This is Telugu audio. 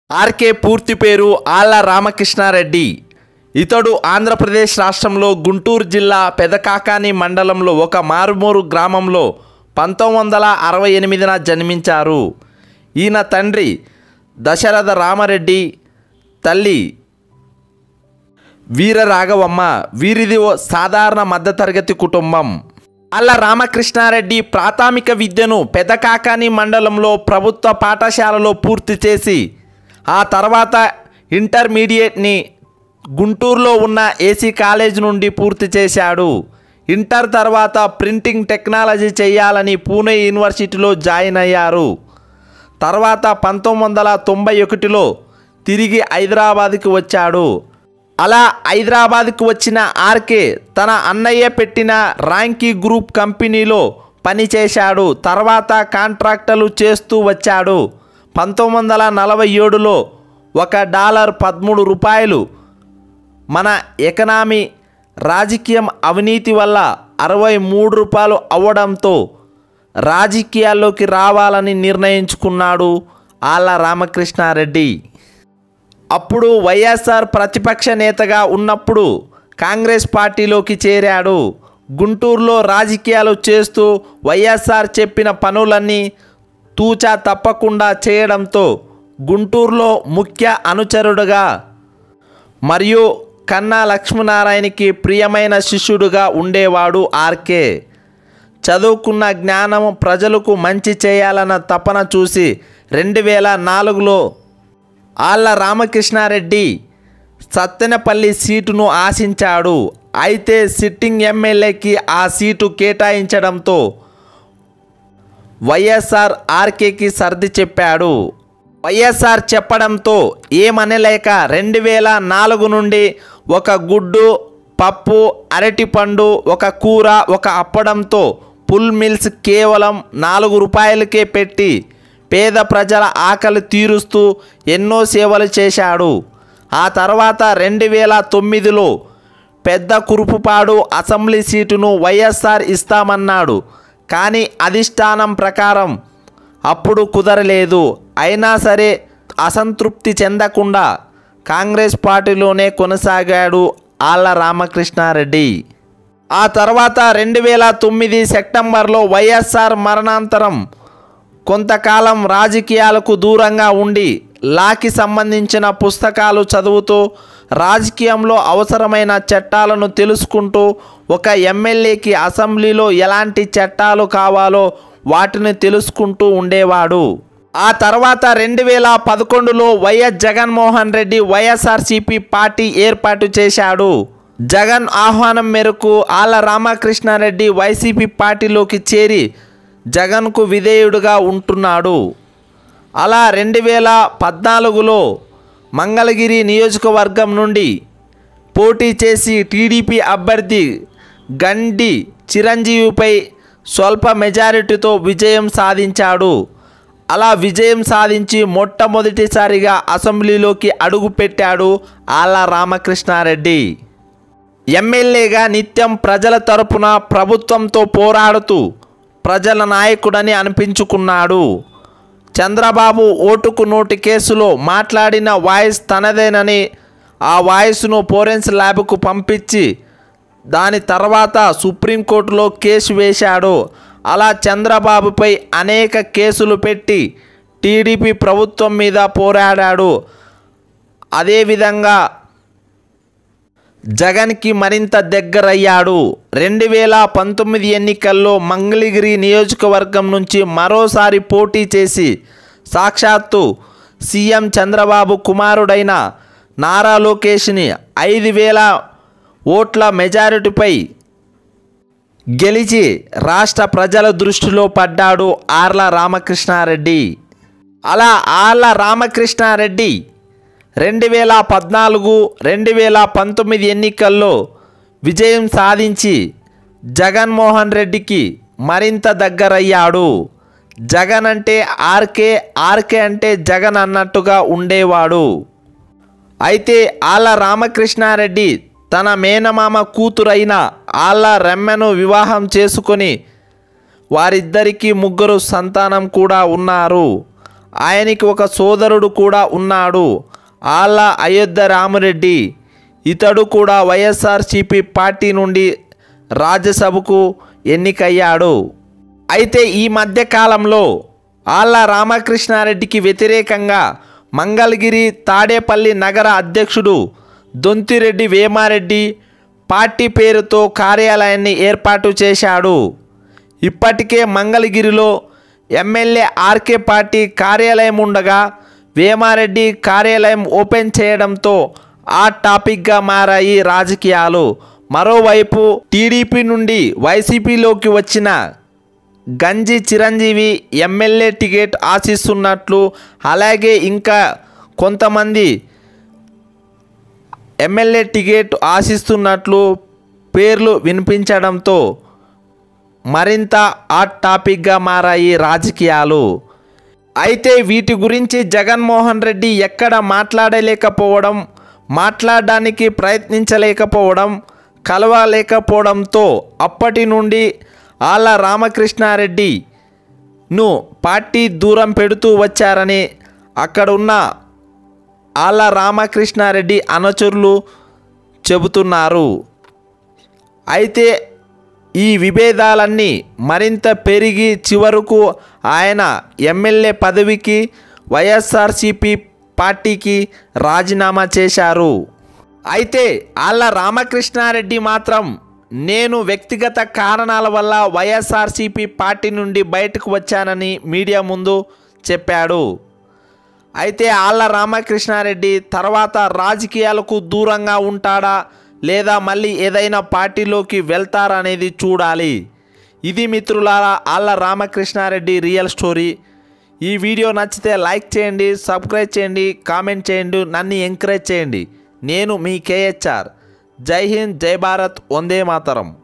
ఆర్కే పూర్తి పేరు ఆళ్ల రామకృష్ణారెడ్డి. ఇతడు ఆంధ్రప్రదేశ్ రాష్ట్రంలో గుంటూరు జిల్లా పెదకాకాని మండలంలో ఒక మారుమూరు గ్రామంలో 1968న జన్మించారు. ఈయన తండ్రి దశరథ రామరెడ్డి, తల్లి వీరరాఘవమ్మ. వీరిది ఓ సాధారణ మధ్యతరగతి కుటుంబం. ఆళ్ల రామకృష్ణారెడ్డి ప్రాథమిక విద్యను పెదకాకాని మండలంలో ప్రభుత్వ పాఠశాలలో పూర్తి చేసి ఆ తర్వాత ఇంటర్మీడియట్ని గుంటూరులో ఉన్న ఏసీ కాలేజ్ నుండి పూర్తి చేశాడు. ఇంటర్ తర్వాత ప్రింటింగ్ టెక్నాలజీ చేయాలని పూణే యూనివర్సిటీలో జాయిన్ అయ్యారు. తర్వాత 1991లో తిరిగి హైదరాబాద్కి వచ్చాడు. అలా హైదరాబాద్కు వచ్చిన ఆర్కే తన అన్నయ్య పెట్టిన ర్యాంకీ గ్రూప్ కంపెనీలో పనిచేశాడు. తర్వాత కాంట్రాక్టులు చేస్తూ వచ్చాడు. 1947లో $1 13 మన ఎకనామీ రాజకీయం అవినీతి వల్ల $63 అవ్వడంతో రాజకీయాల్లోకి రావాలని నిర్ణయించుకున్నాడు ఆళ్ల రామకృష్ణారెడ్డి. అప్పుడు వైఎస్ఆర్ ప్రతిపక్ష నేతగా ఉన్నప్పుడు కాంగ్రెస్ పార్టీలోకి చేరాడు. గుంటూరులో రాజకీయాలు చేస్తూ వైఎస్ఆర్ చెప్పిన పనులన్నీ తూచా తప్పకుండా చేయడంతో గుంటూరులో ముఖ్య అనుచరుడుగా మరియు కన్నా లక్ష్మీనారాయణకి ప్రియమైన శిష్యుడుగా ఉండేవాడు ఆర్కే. చదువుకున్న జ్ఞానం ప్రజలకు మంచి చేయాలన్న తపన చూసి 2004లో ఆళ్ల రామకృష్ణారెడ్డి సత్తెనపల్లి సీటును ఆశించాడు. అయితే సిట్టింగ్ ఎమ్మెల్యేకి ఆ సీటు కేటాయించడంతో వైఎస్ఆర్ ఆర్కేకి సర్ది చెప్పాడు. వైఎస్ఆర్ చెప్పడంతో ఏమనలేక 2004 నుండి ఒక గుడ్డు, పప్పు, అరటిపండు, ఒక కూర, ఒక అప్పడంతో ఫుల్ మీల్స్ కేవలం $4కే పెట్టి పేద ప్రజల ఆకలి తీరుస్తూ ఎన్నో సేవలు చేశాడు. ఆ తర్వాత 2009లో పెద్ద కురుపుపాడు అసెంబ్లీ సీటును వైఎస్ఆర్ ఇస్తామన్నాడు. కానీ అధిష్టానం ప్రకారం అప్పుడు కుదరలేదు. అయినా సరే అసంతృప్తి చెందకుండా కాంగ్రెస్ పార్టీలోనే కొనసాగాడు ఆళ్ల రామకృష్ణారెడ్డి. ఆ తర్వాత 2009 సెప్టెంబర్లో వైఎస్ఆర్ మరణాంతరం కొంతకాలం రాజకీయాలకు దూరంగా ఉండి లాకి సంబంధించిన పుస్తకాలు చదువుతూ రాజకీయంలో అవసరమైన చట్టాలను తెలుసుకుంటూ ఒక ఎమ్మెల్యేకి అసెంబ్లీలో ఎలాంటి చట్టాలు కావాలో వాటిని తెలుసుకుంటూ ఉండేవాడు. ఆ తర్వాత 2011లో వైఎస్ జగన్మోహన్ రెడ్డి వైఎస్ఆర్సీపీ పార్టీ ఏర్పాటు చేశాడు. జగన్ ఆహ్వానం మేరకు ఆళ్ల రామకృష్ణారెడ్డి వైసీపీ పార్టీలోకి చేరి జగన్కు విధేయుడుగా ఉంటున్నాడు. అలా 2014లో మంగళగిరి నియోజకవర్గం నుండి పోటీ చేసి టీడీపీ అభ్యర్థి గండి చిరంజీవిపై స్వల్ప మెజారిటీతో విజయం సాధించాడు. అలా విజయం సాధించి మొట్టమొదటిసారిగా అసెంబ్లీలోకి అడుగుపెట్టాడు ఆళ్ల రామకృష్ణారెడ్డి. ఎమ్మెల్యేగా నిత్యం ప్రజల తరపున ప్రభుత్వంతో పోరాడుతూ ప్రజల నాయకుడని అనిపించుకున్నాడు. చంద్రబాబు ఓటుకు నోటు కేసులో మాట్లాడిన వాయిస్ తనదేనని ఆ వాయిస్ను ఫోరెన్సిక్ ల్యాబ్కు పంపించి దాని తర్వాత సుప్రీంకోర్టులో కేసు వేశాడు. అలా చంద్రబాబుపై అనేక కేసులు పెట్టి టీడీపీ ప్రభుత్వం మీద పోరాడాడు. అదేవిధంగా జగన్కి మరింత దగ్గరయ్యాడు. 2019 ఎన్నికల్లో మంగళగిరి నియోజకవర్గం నుంచి మరోసారి పోటీ చేసి సాక్షాత్తు సీఎం చంద్రబాబు కుమారుడైన నారా లోకేష్ని 5,000 ఓట్ల మెజారిటీపై గెలిచి రాష్ట్ర ప్రజల దృష్టిలో పడ్డాడు ఆళ్ల రామకృష్ణారెడ్డి. అలా ఆళ్ల రామకృష్ణారెడ్డి 2014, 2019 ఎన్నికల్లో విజయం సాధించి జగన్మోహన్ రెడ్డికి మరింత దగ్గరయ్యాడు. జగన్ అంటే ఆర్కే, ఆర్కే అంటే జగన్ అన్నట్టుగా ఉండేవాడు. అయితే ఆళ్ల రామకృష్ణారెడ్డి తన మేనమామ కూతురైన ఆళ్ల రమ్యను వివాహం చేసుకొని వారిద్దరికీ 3 సంతానం కూడా ఉన్నారు. ఆయనకి ఒక సోదరుడు కూడా ఉన్నాడు, ఆళ్ళ అయోధ్య రామిరెడ్డి. ఇతడు కూడా వైఎస్ఆర్సీపీ పార్టీ నుండి రాజ్యసభకు ఎన్నికయ్యాడు. అయితే ఈ మధ్య కాలంలో ఆళ్ళ రామకృష్ణారెడ్డికి వ్యతిరేకంగా మంగళగిరి తాడేపల్లి నగర అధ్యక్షుడు దొంతిరెడ్డి వేమారెడ్డి పార్టీ పేరుతో కార్యాలయాన్ని ఏర్పాటు చేశాడు. ఇప్పటికే మంగళగిరిలో ఎమ్మెల్యే ఆర్కే పార్టీ కార్యాలయం ఉండగా వేమారెడ్డి కార్యాలయం ఓపెన్ చేయడంతో ఆ టాపిక్గా మారాయి రాజకీయాలు. మరోవైపు టీడీపీ నుండి వైసీపీలోకి వచ్చిన గంజి చిరంజీవి ఎమ్మెల్యే టికెట్ ఆశిస్తున్నట్లు, అలాగే ఇంకా కొంతమంది ఎమ్మెల్యే టికెట్ ఆశిస్తున్నట్లు పేర్లు వినిపించడంతో మరింత హాట్ టాపిక్గా మారాయి రాజకీయాలు. అయితే వీటి గురించి జగన్మోహన్ రెడ్డి ఎక్కడ మాట్లాడలేకపోవడం, మాట్లాడడానికి ప్రయత్నించలేకపోవడం, కలవలేకపోవడంతో అప్పటి నుండి ఆళ్ళ రామకృష్ణారెడ్డిను పార్టీ దూరం పెడుతూ వచ్చారని అక్కడున్న ఆళ్ళ రామకృష్ణారెడ్డి అనుచరులు చెబుతున్నారు. అయితే ఈ విభేదాలన్నీ మరింత పెరిగి చివరకు ఆయన ఎమ్మెల్యే పదవికి వైఎస్ఆర్సీపీ పార్టీకి రాజీనామా చేశారు. అయితే ఆళ్ళ రామకృష్ణారెడ్డి మాత్రం నేను వ్యక్తిగత కారణాల వల్ల వైఎస్ఆర్సీపీ పార్టీ నుండి బయటకు వచ్చానని మీడియా ముందు చెప్పాడు. అయితే ఆళ్ళ రామకృష్ణారెడ్డి తర్వాత రాజకీయాలకు దూరంగా ఉంటాడా లేదా మళ్ళీ ఏదైనా పార్టీలోకి వెళ్తారా అనేది చూడాలి. ఇది మిత్రులారా ఆళ్ళ రామకృష్ణారెడ్డి రియల్ స్టోరీ. ఈ వీడియో నచ్చితే లైక్ చేయండి, సబ్స్క్రైబ్ చేయండి, కామెంట్ చేయండి, నన్ను ఎంకరేజ్ చేయండి. నేను మీ కేహెచ్ఆర్. జై హింద్, జై భారత్, వందే మాతరం.